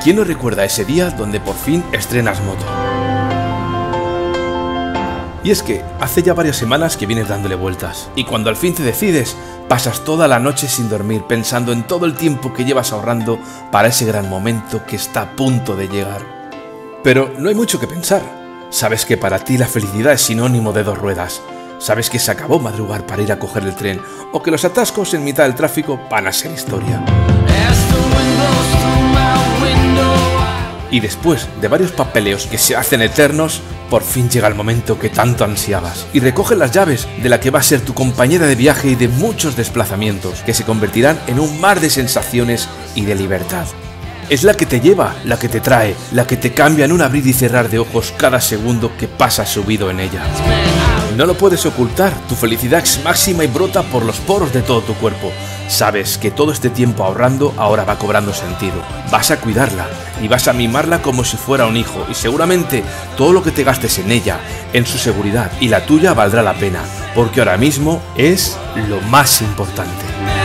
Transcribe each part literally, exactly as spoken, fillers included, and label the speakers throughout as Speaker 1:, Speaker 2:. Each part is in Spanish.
Speaker 1: ¿Quién no recuerda ese día donde por fin estrenas moto? Y es que hace ya varias semanas que vienes dándole vueltas, y cuando al fin te decides, pasas toda la noche sin dormir pensando en todo el tiempo que llevas ahorrando para ese gran momento que está a punto de llegar. Pero no hay mucho que pensar. Sabes que para ti la felicidad es sinónimo de dos ruedas. Sabes que se acabó madrugar para ir a coger el tren, o que los atascos en mitad del tráfico van a ser historia. Y después de varios papeleos que se hacen eternos, por fin llega el momento que tanto ansiabas y recoges las llaves de la que va a ser tu compañera de viaje y de muchos desplazamientos que se convertirán en un mar de sensaciones y de libertad. Es la que te lleva, la que te trae, la que te cambia en un abrir y cerrar de ojos cada segundo que pasas subido en ella. No lo puedes ocultar, tu felicidad es máxima y brota por los poros de todo tu cuerpo. Sabes que todo este tiempo ahorrando ahora va cobrando sentido. Vas a cuidarla y vas a mimarla como si fuera un hijo, y seguramente todo lo que te gastes en ella, en su seguridad y la tuya, valdrá la pena, porque ahora mismo es lo más importante.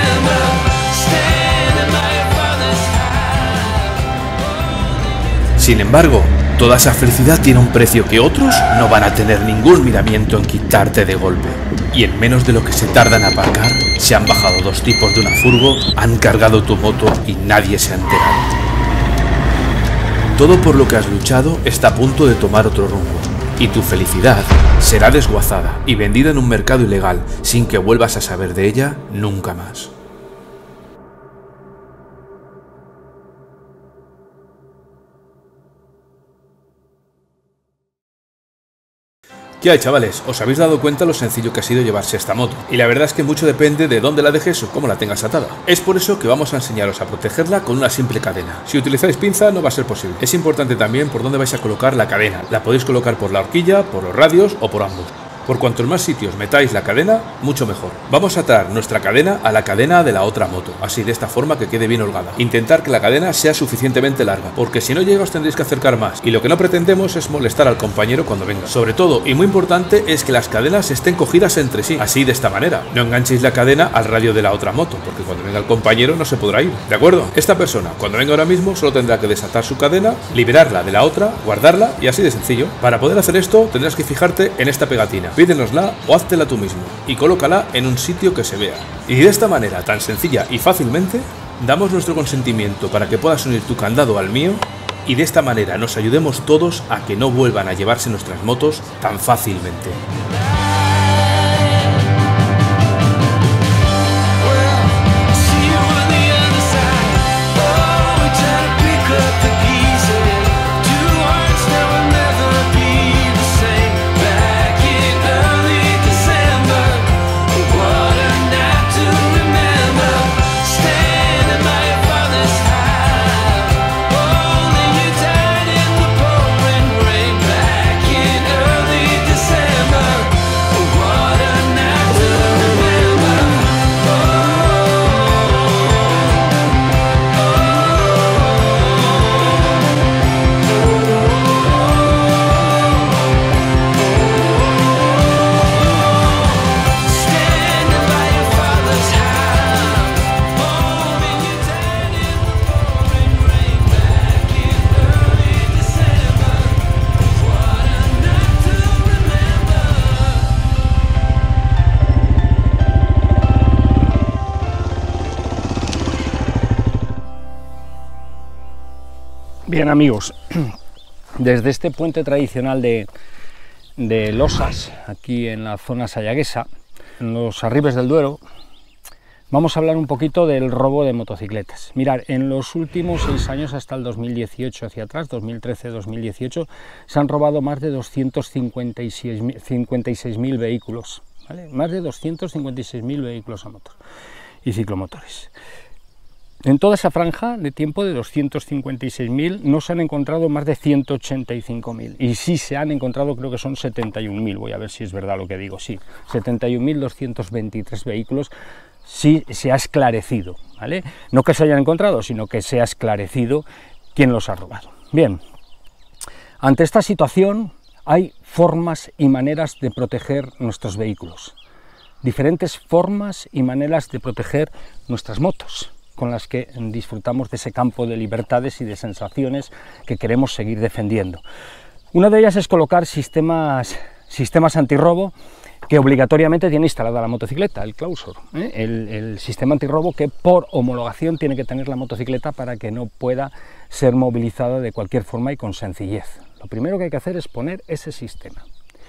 Speaker 1: Sin embargo, toda esa felicidad tiene un precio que otros no van a tener ningún miramiento en quitarte de golpe. Y en menos de lo que se tarda en aparcar, se han bajado dos tipos de una furgo, han cargado tu moto y nadie se ha enterado. Todo por lo que has luchado está a punto de tomar otro rumbo, y tu felicidad será desguazada y vendida en un mercado ilegal sin que vuelvas a saber de ella nunca más. ¿Qué hay, chavales? Os habéis dado cuenta lo sencillo que ha sido llevarse esta moto, y la verdad es que mucho depende de dónde la dejes o cómo la tengas atada. Es por eso que vamos a enseñaros a protegerla con una simple cadena. Si utilizáis pinza no va a ser posible. Es importante también por dónde vais a colocar la cadena. La podéis colocar por la horquilla, por los radios o por ambos. Por cuantos más sitios metáis la cadena, mucho mejor. Vamos a atar nuestra cadena a la cadena de la otra moto, así de esta forma que quede bien holgada. Intentar que la cadena sea suficientemente larga, porque si no llega os tendréis que acercar más, y lo que no pretendemos es molestar al compañero cuando venga. Sobre todo, y muy importante, es que las cadenas estén cogidas entre sí, así de esta manera. No enganchéis la cadena al radio de la otra moto, porque cuando venga el compañero no se podrá ir, ¿de acuerdo? Esta persona, cuando venga ahora mismo, solo tendrá que desatar su cadena, liberarla de la otra, guardarla, y así de sencillo. Para poder hacer esto, tendrás que fijarte en esta pegatina. Pídenosla o háztela tú mismo y colócala en un sitio que se vea. Y de esta manera tan sencilla y fácilmente damos nuestro consentimiento para que puedas unir tu candado al mío, y de esta manera nos ayudemos todos a que no vuelvan a llevarse nuestras motos tan fácilmente.
Speaker 2: Bien, amigos, desde este puente tradicional de, de Losas, aquí en la zona sayaguesa, en los Arribes del Duero, vamos a hablar un poquito del robo de motocicletas. Mirad, en los últimos seis años, hasta el dos mil dieciocho hacia atrás, dos mil trece dos mil dieciocho, se han robado más de doscientos cincuenta y seis mil vehículos, ¿vale? Más de doscientos cincuenta y seis mil vehículos a motor y ciclomotores. En toda esa franja de tiempo de doscientos cincuenta y seis mil no se han encontrado más de ciento ochenta y cinco mil, y sí se han encontrado, creo que son setenta y un mil, voy a ver si es verdad lo que digo, sí, setenta y un mil doscientos veintitrés vehículos sí se ha esclarecido, ¿vale? No que se hayan encontrado, sino que se ha esclarecido quién los ha robado. Bien, ante esta situación hay formas y maneras de proteger nuestros vehículos, diferentes formas y maneras de proteger nuestras motos. con las que disfrutamos de ese campo de libertades y de sensaciones que queremos seguir defendiendo. Una de ellas es colocar sistemas, sistemas antirrobo que obligatoriamente tiene instalada la motocicleta, el Clausur, ¿eh? el, el sistema antirrobo que por homologación tiene que tener la motocicleta para que no pueda ser movilizada de cualquier forma y con sencillez. Lo primero que hay que hacer es poner ese sistema.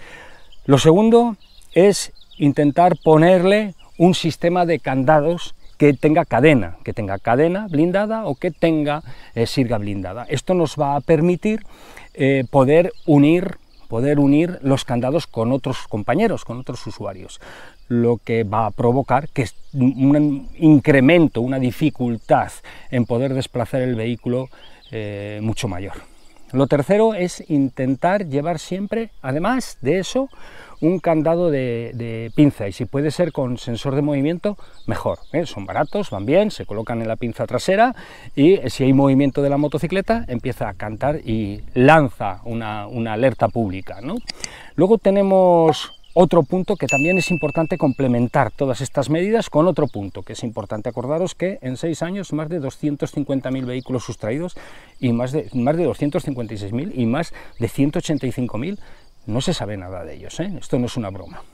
Speaker 2: Lo segundo es intentar ponerle un sistema de candados que tenga cadena, que tenga cadena blindada o que tenga eh, sirga blindada. Esto nos va a permitir eh, poder unir poder unir los candados con otros compañeros, con otros usuarios, lo que va a provocar que un incremento, una dificultad en poder desplazar el vehículo eh, mucho mayor. Lo tercero es intentar llevar siempre, además de eso, un candado de, de pinza, y si puede ser con sensor de movimiento, mejor, ¿eh? Son baratos, van bien, se colocan en la pinza trasera y si hay movimiento de la motocicleta empieza a cantar y lanza una, una alerta pública, ¿no? Luego tenemos otro punto que también es importante complementar todas estas medidas con otro punto, que es importante acordaros que en seis años más de doscientos cincuenta mil vehículos sustraídos y más de, más de doscientos cincuenta y seis mil y más de ciento ochenta y cinco mil no se sabe nada de ellos, ¿eh? Esto no es una broma.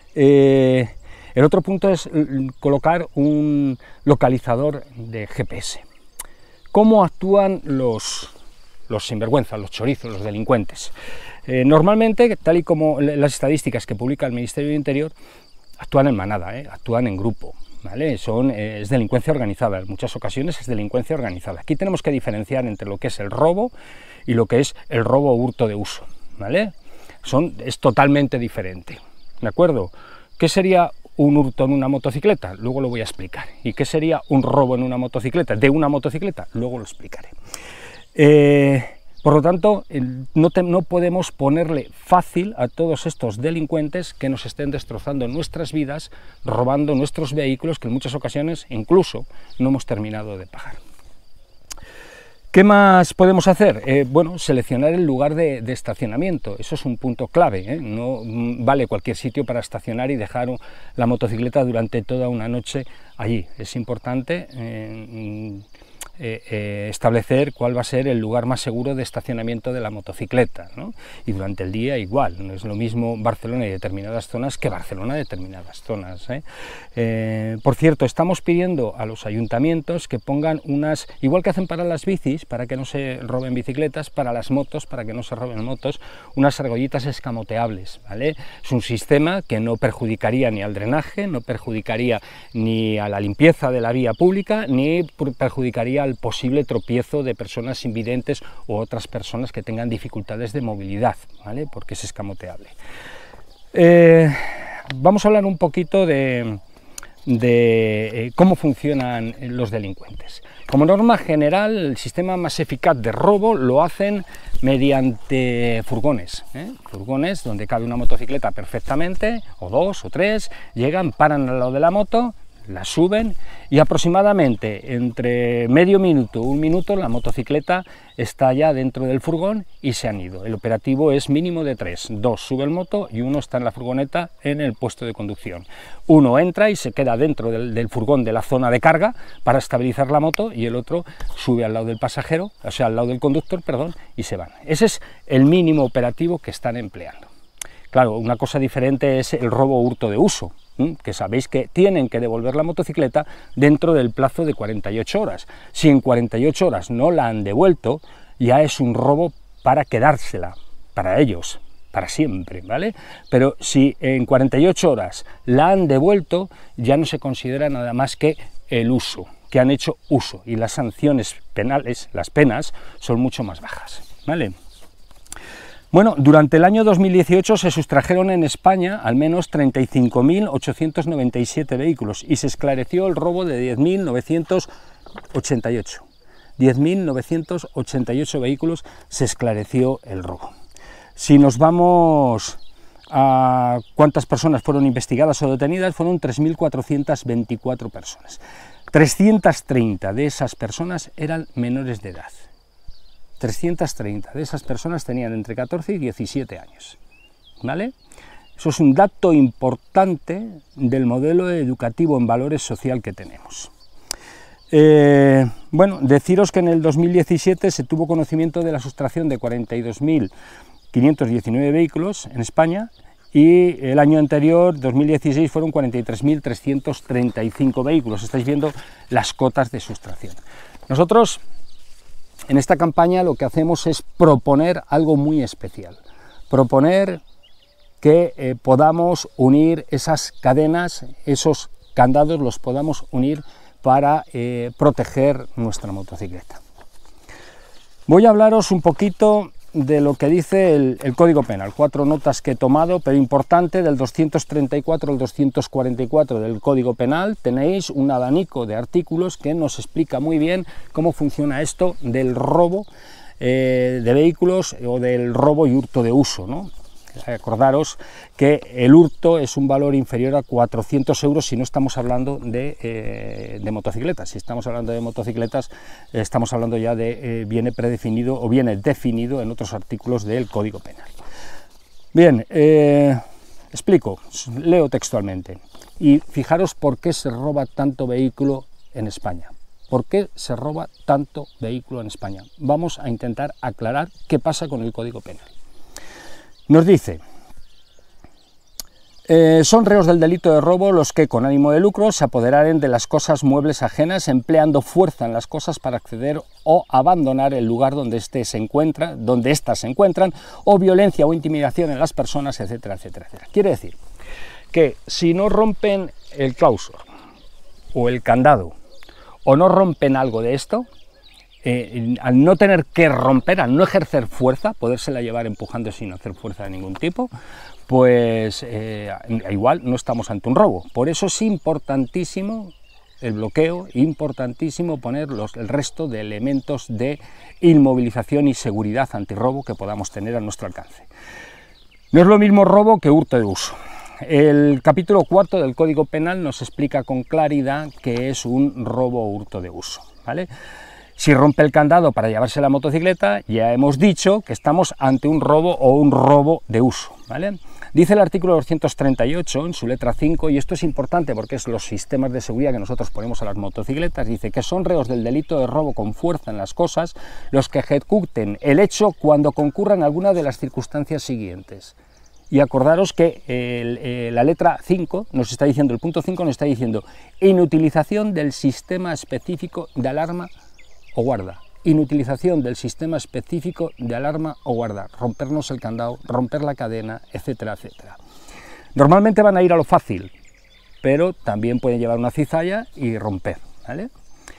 Speaker 2: Eh, el otro punto es colocar un localizador de G P S. ¿Cómo actúan los, los sinvergüenzas, los chorizos, los delincuentes? Eh, normalmente, tal y como las estadísticas que publica el Ministerio del Interior, actúan en manada, ¿eh? Actúan en grupo, ¿vale? Son, eh, es delincuencia organizada, en muchas ocasiones es delincuencia organizada. Aquí tenemos que diferenciar entre lo que es el robo y lo que es el robo o hurto de uso, ¿vale? Son, es totalmente diferente, ¿de acuerdo? ¿Qué sería un hurto en una motocicleta? Luego lo voy a explicar. ¿Y qué sería un robo en una motocicleta? De una motocicleta, luego lo explicaré. Eh, por lo tanto, no, te, no podemos ponerle fácil a todos estos delincuentes que nos estén destrozando nuestras vidas, robando nuestros vehículos, que en muchas ocasiones incluso no hemos terminado de pagar. ¿Qué más podemos hacer? Eh, bueno, seleccionar el lugar de, de estacionamiento, eso es un punto clave, ¿eh? No vale cualquier sitio para estacionar y dejar la motocicleta durante toda una noche allí. Es importante eh, eh, eh, establecer cuál va a ser el lugar más seguro de estacionamiento de la motocicleta, ¿no? Y durante el día igual, no es lo mismo Barcelona y determinadas zonas que Barcelona y determinadas zonas, ¿eh? Eh, por cierto, estamos pidiendo a los ayuntamientos que pongan unas, igual que hacen para las bicis, para que no se roben bicicletas, para las motos, para que no se roben motos, unas argollitas escamoteables, ¿vale? Es un sistema que no perjudicaría ni al drenaje, no perjudicaría ni a la limpieza de la vía pública, ni perjudicaría al posible tropiezo de personas invidentes o otras personas que tengan dificultades de movilidad, ¿vale? Porque es escamoteable. Eh, vamos a hablar un poquito de, de eh, cómo funcionan los delincuentes. Como norma general, el sistema más eficaz de robo lo hacen mediante furgones, ¿eh? Furgones donde cabe una motocicleta perfectamente, o dos o tres, llegan, paran al lado de la moto, la suben y aproximadamente entre medio minuto, un minuto, la motocicleta está ya dentro del furgón y se han ido. El operativo es mínimo de tres, dos sube el moto y uno está en la furgoneta en el puesto de conducción. Uno entra y se queda dentro del, del furgón de la zona de carga para estabilizar la moto y el otro sube al lado del pasajero, o sea, al lado del conductor, perdón, y se van. Ese es el mínimo operativo que están empleando. Claro, una cosa diferente es el robo o hurto de uso, que sabéis que tienen que devolver la motocicleta dentro del plazo de cuarenta y ocho horas. Si en cuarenta y ocho horas no la han devuelto, ya es un robo para quedársela, para ellos, para siempre, ¿vale? Pero si en cuarenta y ocho horas la han devuelto, ya no se considera nada más que el uso, que han hecho uso, y las sanciones penales, las penas, son mucho más bajas, ¿vale? Bueno, durante el año dos mil dieciocho se sustrajeron en España al menos treinta y cinco mil ochocientos noventa y siete vehículos y se esclareció el robo de diez mil novecientos ochenta y ocho. diez mil novecientos ochenta y ocho vehículos se esclareció el robo. Si nos vamos a cuántas personas fueron investigadas o detenidas, fueron tres mil cuatrocientas veinticuatro personas. trescientas treinta de esas personas eran menores de edad. trescientas treinta de esas personas tenían entre catorce y diecisiete años, ¿vale? Eso es un dato importante del modelo educativo en valores social que tenemos. Eh, bueno, deciros que en el dos mil diecisiete se tuvo conocimiento de la sustracción de cuarenta y dos mil quinientos diecinueve vehículos en España, y el año anterior, dos mil dieciséis, fueron cuarenta y tres mil trescientos treinta y cinco vehículos. Estáis viendo las cotas de sustracción. Nosotros en esta campaña lo que hacemos es proponer algo muy especial, proponer que eh, podamos unir esas cadenas, esos candados los podamos unir para eh, proteger nuestra motocicleta. Voy a hablaros un poquito de lo que dice el, el Código Penal, cuatro notas que he tomado, pero importante, del doscientos treinta y cuatro al doscientos cuarenta y cuatro del Código Penal tenéis un abanico de artículos que nos explica muy bien cómo funciona esto del robo eh, de vehículos o del robo y hurto de uso, ¿no? Acordaros que el hurto es un valor inferior a cuatrocientos euros si no estamos hablando de, eh, de motocicletas. Si estamos hablando de motocicletas, eh, estamos hablando ya de, eh, viene predefinido o viene definido en otros artículos del Código Penal. Bien, eh, explico, leo textualmente, y fijaros por qué se roba tanto vehículo en España. ¿Por qué se roba tanto vehículo en España? Vamos a intentar aclarar qué pasa con el Código Penal. Nos dice, eh, son reos del delito de robo los que con ánimo de lucro se apoderaren de las cosas muebles ajenas empleando fuerza en las cosas para acceder o abandonar el lugar donde éste se encuentra, donde éstas se encuentran, o violencia o intimidación en las personas, etcétera, etcétera, etcétera. Quiere decir que si no rompen el clausor o el candado o no rompen algo de esto, Eh, al no tener que romper, al no ejercer fuerza, podérsela llevar empujando sin hacer fuerza de ningún tipo, pues eh, igual no estamos ante un robo. Por eso es importantísimo el bloqueo, importantísimo poner los, el resto de elementos de inmovilización y seguridad antirrobo que podamos tener a nuestro alcance. No es lo mismo robo que hurto de uso. El capítulo cuarto del Código Penal nos explica con claridad qué es un robo o hurto de uso, ¿vale? Si rompe el candado para llevarse la motocicleta, ya hemos dicho que estamos ante un robo o un robo de uso, ¿vale? Dice el artículo doscientos treinta y ocho en su letra cinco, y esto es importante porque es los sistemas de seguridad que nosotros ponemos a las motocicletas, dice que son reos del delito de robo con fuerza en las cosas los que ejecuten el hecho cuando concurran alguna de las circunstancias siguientes. Y acordaros que el, eh, la letra cinco nos está diciendo, el punto cinco nos está diciendo, inutilización del sistema específico de alarma o guarda, inutilización del sistema específico de alarma o guarda, rompernos el candado, romper la cadena, etcétera, etcétera. Normalmente van a ir a lo fácil, pero también pueden llevar una cizalla y romper, ¿vale?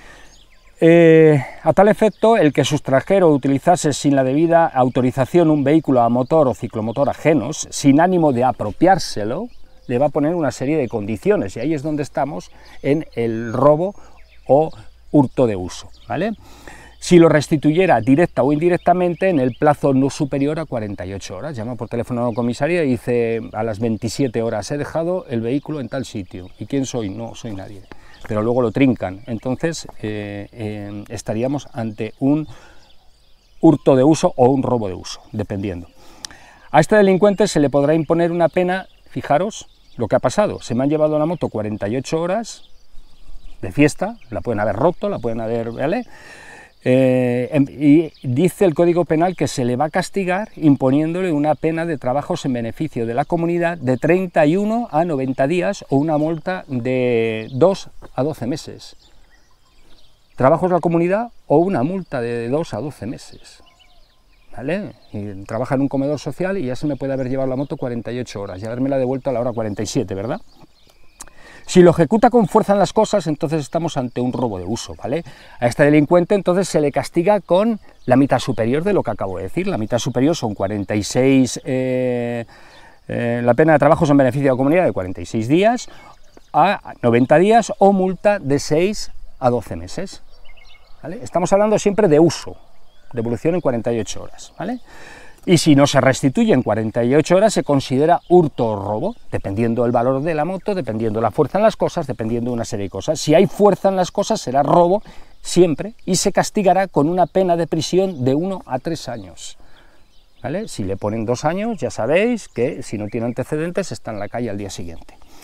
Speaker 2: Eh, a tal efecto, el que sustrajera o utilizase sin la debida autorización un vehículo a motor o ciclomotor ajenos, sin ánimo de apropiárselo, le va a poner una serie de condiciones, y ahí es donde estamos en el robo o hurto de uso, ¿vale? Si lo restituyera directa o indirectamente en el plazo no superior a cuarenta y ocho horas, llama por teléfono a la comisaría y dice a las veintisiete horas he dejado el vehículo en tal sitio. ¿Y quién soy? No soy nadie. Pero luego lo trincan, entonces eh, eh, estaríamos ante un hurto de uso o un robo de uso, dependiendo. A este delincuente se le podrá imponer una pena, fijaros lo que ha pasado, se me han llevado la moto cuarenta y ocho horas, de fiesta, la pueden haber roto, la pueden haber, ¿vale? Eh, y dice el Código Penal que se le va a castigar imponiéndole una pena de trabajos en beneficio de la comunidad de treinta y uno a noventa días o una multa de dos a doce meses. Trabajos de la comunidad o una multa de dos a doce meses. ¿Vale? Y trabaja en un comedor social y ya se me puede haber llevado la moto cuarenta y ocho horas y haberme devuelto a la hora cuarenta y siete, ¿verdad? Si lo ejecuta con fuerza en las cosas, entonces estamos ante un robo de uso, ¿vale? A este delincuente entonces se le castiga con la mitad superior de lo que acabo de decir. La mitad superior son cuarenta y seis, eh, eh, la pena de trabajos en beneficio de la comunidad de cuarenta y seis días a noventa días o multa de seis a doce meses, ¿vale? Estamos hablando siempre de uso, devolución en cuarenta y ocho horas, ¿vale? Y si no se restituye en cuarenta y ocho horas se considera hurto o robo, dependiendo del valor de la moto, dependiendo de la fuerza en las cosas, dependiendo de una serie de cosas. Si hay fuerza en las cosas será robo siempre y se castigará con una pena de prisión de uno a tres años. ¿Vale? Si le ponen dos años ya sabéis que si no tiene antecedentes está en la calle al día siguiente.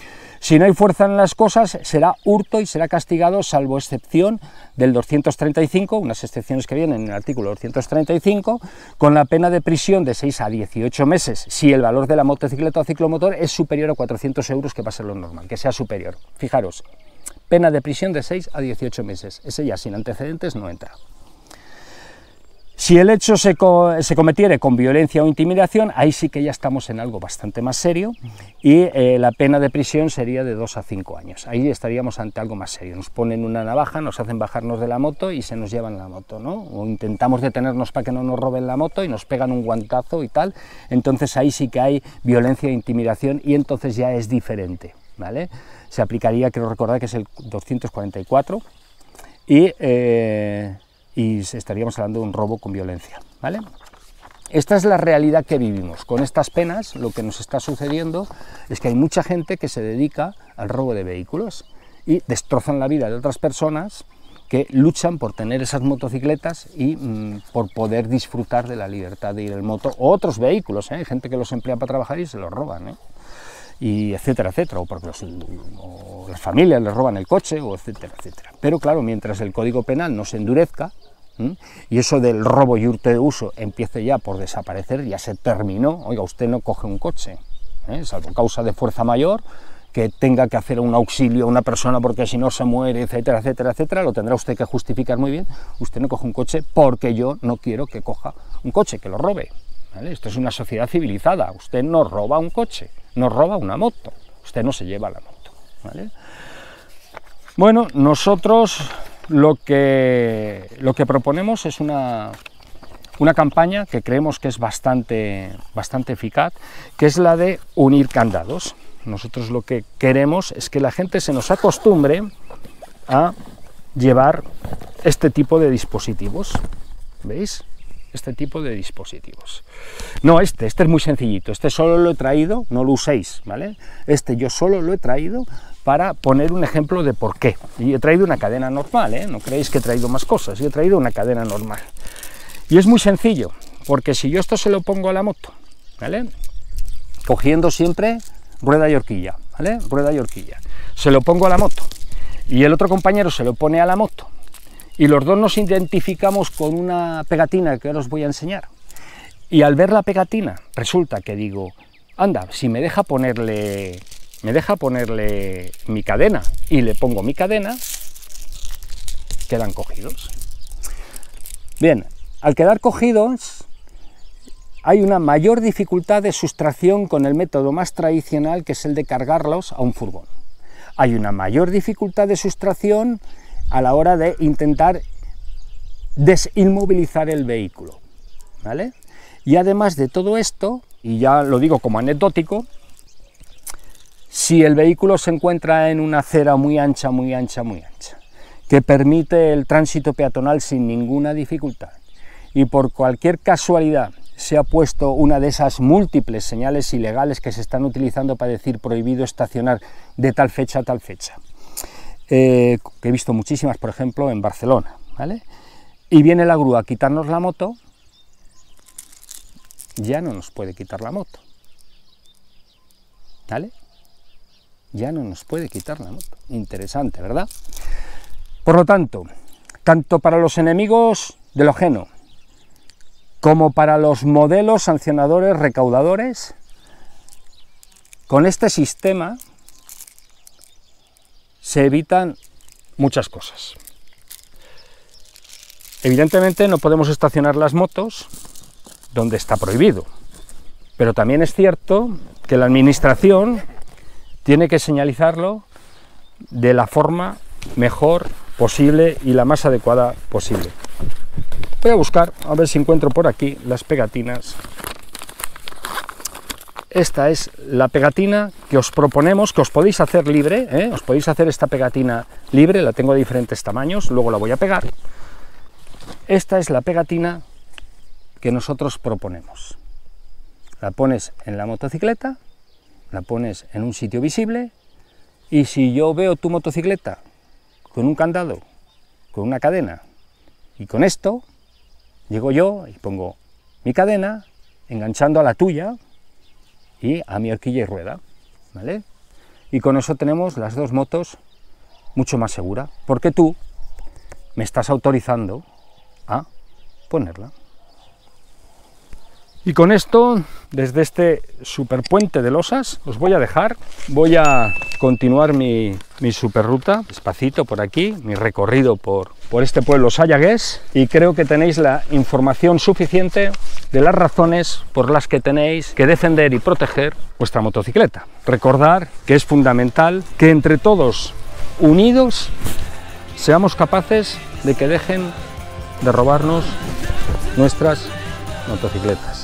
Speaker 2: Si no hay fuerza en las cosas, será hurto y será castigado, salvo excepción del doscientos treinta y cinco, unas excepciones que vienen en el artículo doscientos treinta y cinco, con la pena de prisión de seis a dieciocho meses, si el valor de la motocicleta o ciclomotor es superior a cuatrocientos euros, que va a ser lo normal, que sea superior. Fijaros, pena de prisión de seis a dieciocho meses, ese ya sin antecedentes no entra. Si el hecho se, co se cometiere con violencia o intimidación, ahí sí que ya estamos en algo bastante más serio, y eh, la pena de prisión sería de dos a cinco años. Ahí estaríamos ante algo más serio. Nos ponen una navaja, nos hacen bajarnos de la moto y se nos llevan la moto, ¿no? O intentamos detenernos para que no nos roben la moto y nos pegan un guantazo y tal. Entonces ahí sí que hay violencia e intimidación y entonces ya es diferente, ¿vale? Se aplicaría, quiero recordar que es el doscientos cuarenta y cuatro, y... Eh, y estaríamos hablando de un robo con violencia, ¿vale? Esta es la realidad que vivimos. Con estas penas lo que nos está sucediendo es que hay mucha gente que se dedica al robo de vehículos y destrozan la vida de otras personas que luchan por tener esas motocicletas y mmm, por poder disfrutar de la libertad de ir en moto, o otros vehículos, ¿eh? Hay gente que los emplea para trabajar y se los roban, ¿eh? Y etcétera, etcétera, o porque los, o las familias les roban el coche, o etcétera, etcétera. Pero claro, mientras el Código Penal no se endurezca, ¿m? y eso del robo y hurto de uso empiece ya por desaparecer, ya se terminó. Oiga, usted no coge un coche, ¿eh? salvo causa de fuerza mayor, que tenga que hacer un auxilio a una persona porque si no se muere, etcétera, etcétera, etcétera, lo tendrá usted que justificar muy bien. Usted no coge un coche porque yo no quiero que coja un coche, que lo robe, ¿vale? Esto es una sociedad civilizada, usted no roba un coche, no roba una moto, usted no se lleva la moto, ¿vale? Bueno, nosotros lo que, lo que proponemos es una, una campaña que creemos que es bastante, bastante eficaz, que es la de unir candados. Nosotros lo que queremos es que la gente se nos acostumbre a llevar este tipo de dispositivos, ¿veis? Este tipo de dispositivos. No este, este es muy sencillito, este solo lo he traído, no lo uséis, ¿vale? Este yo solo lo he traído para poner un ejemplo de por qué. Y he traído una cadena normal, ¿eh? No creéis que he traído más cosas, yo he traído una cadena normal. Y es muy sencillo, porque si yo esto se lo pongo a la moto, ¿vale? Cogiendo siempre rueda y horquilla, ¿vale? Rueda y horquilla. Se lo pongo a la moto, y el otro compañero se lo pone a la moto, y los dos nos identificamos con una pegatina que ahora os voy a enseñar, y al ver la pegatina resulta que digo, anda, si me deja ponerle, me deja ponerle mi cadena, y le pongo mi cadena, quedan cogidos. Bien, al quedar cogidos hay una mayor dificultad de sustracción con el método más tradicional, que es el de cargarlos a un furgón. Hay una mayor dificultad de sustracción a la hora de intentar desinmovilizar el vehículo, ¿vale? Y además de todo esto, y ya lo digo como anecdótico, si el vehículo se encuentra en una acera muy ancha, muy ancha, muy ancha, que permite el tránsito peatonal sin ninguna dificultad, y por cualquier casualidad se ha puesto una de esas múltiples señales ilegales que se están utilizando para decir prohibido estacionar de tal fecha a tal fecha, Eh, que he visto muchísimas, por ejemplo, en Barcelona, ¿vale? Y viene la grúa a quitarnos la moto, ya no nos puede quitar la moto, ¿vale? Ya no nos puede quitar la moto. Interesante, ¿verdad? Por lo tanto, tanto para los enemigos de lo ajeno, como para los modelos sancionadores recaudadores, con este sistema se evitan muchas cosas. Evidentemente no podemos estacionar las motos donde está prohibido, pero también es cierto que la administración tiene que señalizarlo de la forma mejor posible y la más adecuada posible. Voy a buscar, a ver si encuentro por aquí las pegatinas. Esta es la pegatina que os proponemos, que os podéis hacer libre, ¿eh? Os podéis hacer esta pegatina libre, la tengo de diferentes tamaños, luego la voy a pegar. Esta es la pegatina que nosotros proponemos. La pones en la motocicleta, la pones en un sitio visible, y si yo veo tu motocicleta con un candado, con una cadena, y con esto, llego yo y pongo mi cadena, enganchando a la tuya, y a mi horquilla y rueda, ¿vale? y con eso tenemos las dos motos mucho más seguras, porque tú me estás autorizando a ponerla. Y con esto, desde este superpuente de Losas, os voy a dejar. Voy a continuar mi, mi superruta, despacito por aquí, mi recorrido por, por este pueblo sayagués, y creo que tenéis la información suficiente de las razones por las que tenéis que defender y proteger vuestra motocicleta. Recordar que es fundamental que entre todos, unidos, seamos capaces de que dejen de robarnos nuestras motocicletas.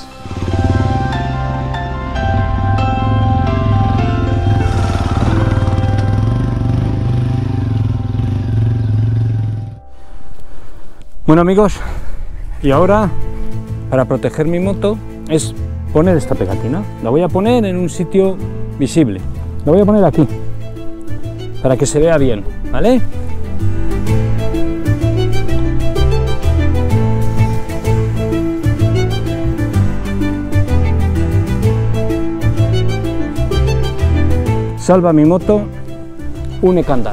Speaker 2: Bueno amigos, y ahora para proteger mi moto es poner esta pegatina. La voy a poner en un sitio visible. La voy a poner aquí para que se vea bien, ¿vale? Salva mi moto, une candados.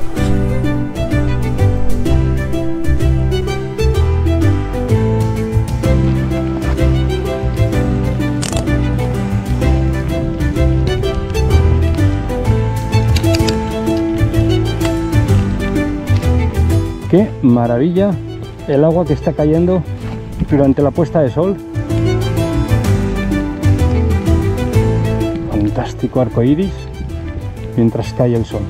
Speaker 2: Qué maravilla el agua que está cayendo durante la puesta de sol. Fantástico arco iris mientras cae el sol.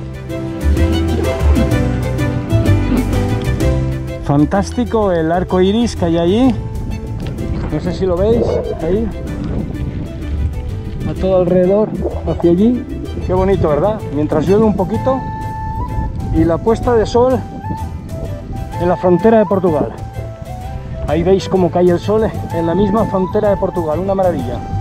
Speaker 2: Fantástico el arco iris que hay allí. No sé si lo veis, ahí. A todo alrededor, hacia allí. Qué bonito, ¿verdad? Mientras llueve un poquito. Y la puesta de sol en la frontera de Portugal. Ahí veis cómo cae el sol en la misma frontera de Portugal, una maravilla.